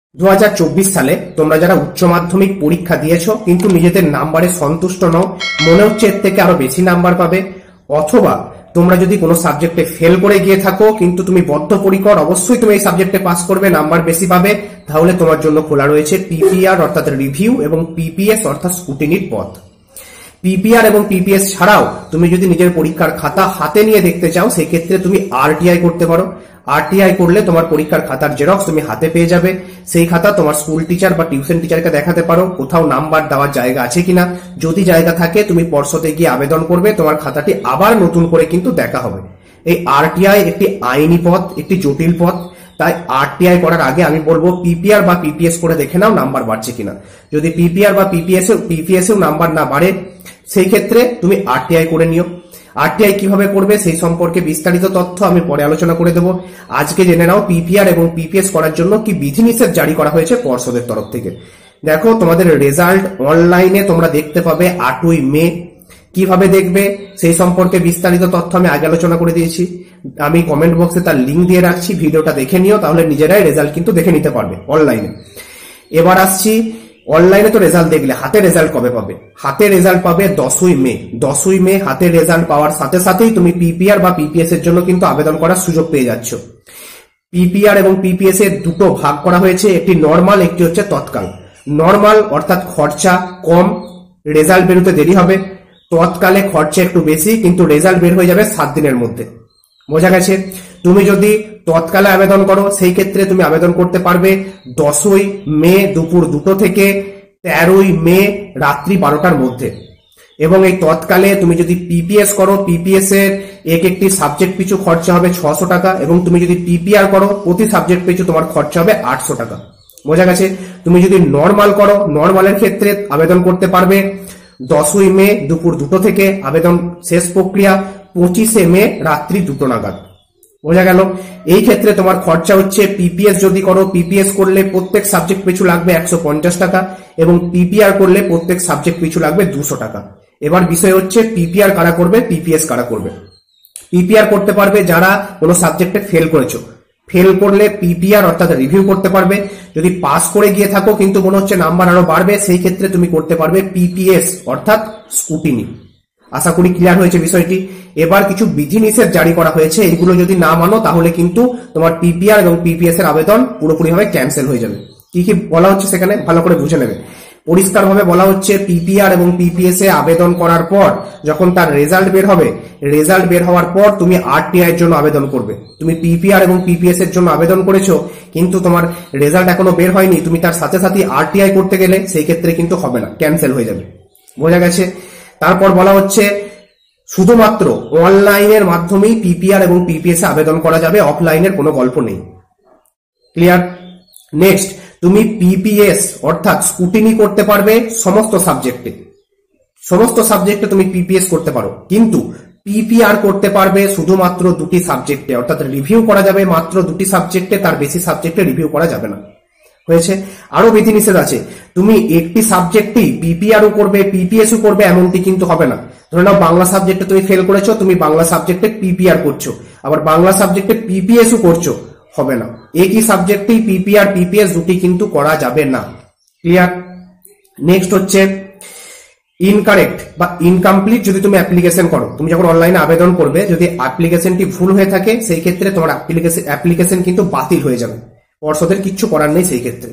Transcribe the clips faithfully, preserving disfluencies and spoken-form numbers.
দু হাজার চব্বিশ সালে তোমরা যারা উচ্চ মাধ্যমিক পরীক্ষা দিয়েছো কিন্তু নিজেদের নাম্বারে সন্তুষ্ট নও, মনে হচ্ছে এর থেকে আরো বেশি নাম্বার পাবে, অথবা তোমরা যদি কোনো সাবজেক্টে ফেল করে গিয়ে থাকো কিন্তু তুমি বদ্ধপরিকর অবশ্যই তুমি এই সাবজেক্টে পাস করবে, নাম্বার বেশি পাবে, তাহলে তোমার জন্য খোলা রয়েছে পিপিআর অর্থাৎ রিভিউ এবং পিপিএস অর্থাৎ স্কুটিনির পথ। পিপিআর এবং পিপিএস ছাড়াও তুমি যদি নিজের পরীক্ষার খাতা হাতে নিয়ে দেখতে চাও সেই ক্ষেত্রে তুমি আরটিআই করতে পারো। আরটিআই করলে তোমার পরীক্ষার খাতার জেরক্স তুমি হাতে পেয়ে যাবে, সেই খাতা তোমার স্কুল টিচার বা টিউশন টিচারকে দেখাতে পারো কোথাও নাম্বার দেওয়ার জায়গা আছে কিনা, যদি জায়গা থাকে তুমি পর্ষদে গিয়ে আবেদন করবে, তোমার খাতাটি আবার নতুন করে কিন্তু দেখা হবে। এই আরটিআই একটি আইনি পথ, একটি জটিল পথ, তাই আরটিআই করার আগে আমি বলবো পিপিআর বা পিপিএস করে দেখে নাও নাম্বার বাড়ছে কিনা। যদি পিপিআর বা পিপিএস পিপিএস এও নাম্বার না বাড়ে সেই ক্ষেত্রে তুমি আরটিআই করে নিও। আরটিআই কিভাবে করবে সেই সম্পর্কে বিস্তারিত তথ্য আমি পরে আলোচনা করে দেবো। আজকে জেনে নাও পিপিআর এবং পিপিএস করার জন্য কি বিধিনিষেধ জারি করা হয়েছে পর্ষদের তরফ থেকে। দেখো, তোমাদের রেজাল্ট অনলাইনে তোমরা দেখতে পাবে আটই মে। কিভাবে দেখবে সেই সম্পর্কে বিস্তারিত তথ্য আমি আগে আলোচনা করে দিয়েছি, আমি কমেন্ট বক্সে তার লিঙ্ক দিয়ে রাখছি, ভিডিওটা দেখে নিও, তাহলে নিজেরাই রেজাল্ট কিন্তু দেখে নিতে পারবে অনলাইনে। এবার আসছি, অনলাইনে তো রেজাল্ট দেখলে, হাতে রেজাল্ট কবে পাবে? হাতে রেজাল্ট পাবে দশই মে। দশই মে হাতে রেজাল্ট পাওয়ার সাথে সাথেই তুমি পিপিআর বা পিপিএস এর জন্য কিন্তু আবেদন করার সুযোগ পেয়ে যাচ্ছ। পিপিআর এবং পিপিএস এর দুটো ভাগ করা হয়েছে, একটি নর্মাল, একটি হচ্ছে তৎকাল। নর্মাল অর্থাৎ খরচা কম, রেজাল্ট বেরোতে দেরি হবে। তৎকালে খরচা একটু বেশি, কিন্তু রেজাল্ট বের হয়ে যাবে সাত দিনের মধ্যে। বোঝা গেছে? তুমি যদি তৎকালে আবেদন করো সেই ক্ষেত্রে তুমি আবেদন করতে পারবে দশই মে দুপুর দুটো থেকে তেরোই মে রাত্রি বারোটার মধ্যে। এবং এই তৎকালে তুমি যদি পিপিএস করো, পিপিএস এর এক একটি সাবজেক্ট পিছু খরচা হবে ছশো টাকা, এবং তুমি যদি পিপিআর করো প্রতি সাবজেক্ট পিছু তোমার খরচা হবে আটশো টাকা। বোঝা গেছে? তুমি যদি নর্মাল করো, নর্মালের ক্ষেত্রে আবেদন করতে পারবে দশই মে দুপুর দুটো থেকে, আবেদন শেষ প্রক্রিয়া পঁচিশে মে রাত্রি দুটো নাগাদ। বোঝা গেল? এই ক্ষেত্রে তোমার খরচা হচ্ছে, পিপিএস যদি করো, পিপিএস করলে প্রত্যেক সাবজেক্ট পিছু লাগবে একশো পঞ্চাশ টাকা, এবং পিপিআর করলে প্রত্যেক সাবজেক্ট পিছু লাগবে দুশো টাকা। এবার বিষয় হচ্ছে পিপিআর কারা করবে, পিপিএস কারা করবে। পিপিআর করতে পারবে যারা কোনো সাবজেক্টে ফেল করেছো। ফেল করলে পিপিআর অর্থাৎ রিভিউ করতে পারবে। যদি পাস করে গিয়ে থাকো কিন্তু মনে হচ্ছে নাম্বার আরো বাড়বে, সেই ক্ষেত্রে তুমি করতে পারবে পিপিএস অর্থাৎ স্কুটিনি। আশা করি ক্লিয়ার হয়েছে বিষয়টি। এবার কিছু বিধিনিষেধ জারি করা হয়েছে, এইগুলো যদি না মানো তাহলে কিন্তু তোমার পিপিআর এবং পিপিএস এর আবেদন পুরোপুরিভাবে ক্যান্সেল হয়ে যাবে। কি কি বলা হচ্ছে সেখানে ভালো করে বুঝে নেবে। পরিষ্কারভাবে বলা হচ্ছে, পিপিআর এবং পিপিএস এ আবেদন করার পর যখন তার রেজাল্ট বের হবে, রেজাল্ট বের হওয়ার পর তুমি আরটিআই এর জন্য আবেদন করবে। তুমি পিপিআর এবং পিপিএস এর জন্য আবেদন করেছো কিন্তু তোমার রেজাল্ট এখনো বের হয়নি, তুমি তার সাথে সাথে আরটিআই করতে গেলে সেই ক্ষেত্রে কিন্তু হবে না, ক্যান্সেল হয়ে যাবে। বোঝা গেছে? তারপর বলা হচ্ছে শুধুমাত্র অনলাইনের মাধ্যমেই পিপিআর এবং পিপিএস এ আবেদন করা যাবে, অফলাইনের কোনো গল্প নেই। ক্লিয়ার? নেক্সট, তুমি পিপিএস অর্থাৎ স্কুটিনি করতে পারবে সমস্ত সাবজেক্টে। সমস্ত সাবজেক্টে তুমি পিপিএস করতে পারো, কিন্তু পিপিআর করতে পারবে শুধুমাত্র দুটি সাবজেক্টে, অর্থাৎ রিভিউ করা যাবে মাত্র দুটি সাবজেক্টে, তার বেশি সাবজেক্টে রিভিউ করা যাবে না। হয়েছে? আরো বিধিনিষেধ আছে, তুমি একটি সাবজেক্টই পিপিআরও করবে পিপিএসও করবে এমনটি কিন্তু হবে না। ধরে নাও বাংলা সাবজেক্টে তুমি ফেল করেছো, তুমি বাংলা সাবজেক্টে পিপিআর করছো, আবার বাংলা সাবজেক্টে পিপিএসও করছো, হবে না। একই সাবজেক্টেই পিপিআর পিপিএস দুটি কিন্তু করা যাবে না। ক্লিয়ার? নেক্সট হচ্ছে ইনকারেক্ট বা ইনকমপ্লিট যদি তুমি অ্যাপ্লিকেশন করো, তুমি যখন অনলাইনে আবেদন করবে যদি অ্যাপ্লিকেশনটি ভুল হয়ে থাকে সেই ক্ষেত্রে তোমার অ্যাপ্লিকেশন অ্যাপ্লিকেশন কিন্তু বাতিল হয়ে যাবে, পর্ষদের কিচ্ছু করার নেই সেই ক্ষেত্রে।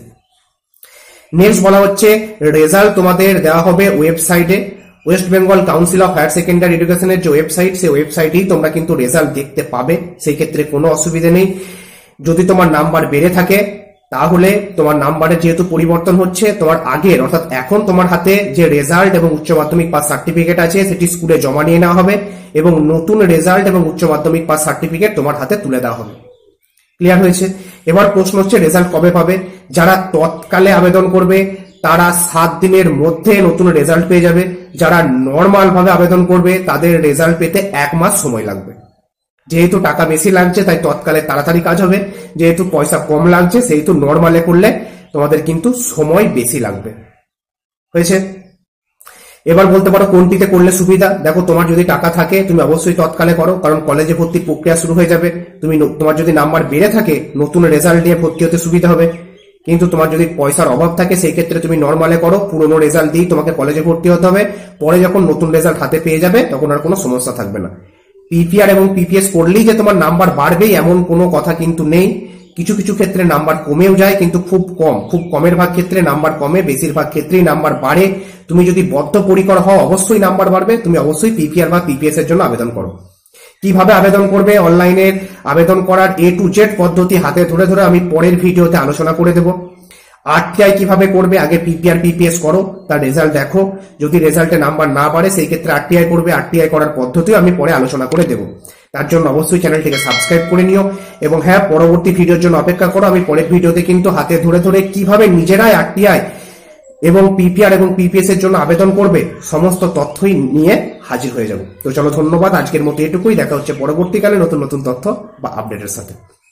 নেক্সট বলা হচ্ছে রেজাল্ট তোমাদের দেওয়া হবে ওয়েবসাইটে, West Bengal Council of Higher Secondary এডুকেশনের যে ওয়েবসাইট, সেই ওয়েবসাইটেই তোমরা কিন্তু রেজাল্ট দেখতে পাবে, সেই ক্ষেত্রে কোনো অসুবিধা নেই। যদি তোমার নাম্বার বেড়ে থাকে তাহলে তোমার নাম্বারে যেহেতু পরিবর্তন হচ্ছে, তোমার আগের অর্থাৎ এখন তোমার হাতে যে রেজাল্ট এবং উচ্চ মাধ্যমিক পাস সার্টিফিকেট আছে সেটি স্কুলে জমা নিয়ে নেওয়া হবে, এবং নতুন রেজাল্ট এবং উচ্চ মাধ্যমিক পাস সার্টিফিকেট তোমার হাতে তুলে দেওয়া হবে। ক্লিয়ার হয়েছে? এবার প্রশ্ন হচ্ছে রেজাল্ট কবে পাবে। যারা তৎকালে আবেদন করবে তারা সাত দিনের মধ্যে নতুন রেজাল্ট পেয়ে যাবে, যারা নর্মাল ভাবে আবেদন করবে তাদের রেজাল্ট পেতে এক মাস সময় লাগবে। যেহেতু টাকা বেশি লাগছে তাই তৎকালে তাড়াতাড়ি কাজ হবে, যেহেতু পয়সা কম লাগছে সেহেতু নর্মালে করলে তোমাদের কিন্তু সময় বেশি লাগবে। হয়েছে? এবার বলতে পারো কোনটিতে করলে সুবিধা। দেখো, তোমার যদি টাকা থাকে তুমি অবশ্যই তৎকালে করো, কারণ কলেজে ভর্তির প্রক্রিয়া শুরু হয়ে যাবে। তুমি তোমার যদি নাম্বার বেড়ে থাকে নতুন রেজাল্ট নিয়ে ভর্তি হতে সুবিধা হবে। কিন্তু তোমার যদি পয়সার অভাব থাকে সেই ক্ষেত্রে তুমি নর্মালে করো, পুরোনো রেজাল্ট দিয়ে তোমাকে কলেজে ভর্তি হতে হবে, পরে যখন নতুন রেজাল্ট হাতে পেয়ে যাবে তখন আর কোনো সমস্যা থাকবে না। পিপিআর এবং পিপিএস করলেই যে তোমার নাম্বার বাড়বেই এমন কোনো কথা কিন্তু নেই। কিছু কিছু ক্ষেত্রে নাম্বার কমেও যায়, কিন্তু খুব কম, খুব কমের ভাগ ক্ষেত্রে নাম্বার কমে, বেশিরভাগ ক্ষেত্রেই নাম্বার বাড়ে। তুমি যদি বদ্ধপরিকর হও অবশ্যই নাম্বার বাড়বে, তুমি অবশ্যই পিপিআর বা পিপিএস এর জন্য আবেদন করো। কিভাবে আবেদন করবে, অনলাইনে আবেদন করার এ টু জেড পদ্ধতি হাতে ধরে ধরে আমি পরের ভিডিওতে আলোচনা করে দেবো। আরটিআই কিভাবে করবে, আগে পিপিআর পিপিএস করো, তার রেজাল্ট দেখো, যদি রেজাল্টে নাম্বার না বাড়ে সেই ক্ষেত্রে আরটিআই করবে। আরটিআই করার পদ্ধতিও আমি পরে আলোচনা করে দেবো। তার জন্য অবশ্যই চ্যানেলটিকে সাবস্ক্রাইব করে নিও এবং হ্যাঁ, পরবর্তী ভিডিওর জন্য অপেক্ষা করো। আমি পরের ভিডিওতে কিন্তু হাতে ধরে ধরে কিভাবে নিজেরাই আরটিআই এবং পিপিআর এবং পিপিএস এর জন্য আবেদন করবে সমস্ত তথ্যই নিয়ে হাজির হয়ে যাব। তো চলো, ধন্যবাদ, আজকের মতো এটুকুই। দেখা হচ্ছে পরবর্তীকালে নতুন নতুন তথ্য বা আপডেটের সাথে।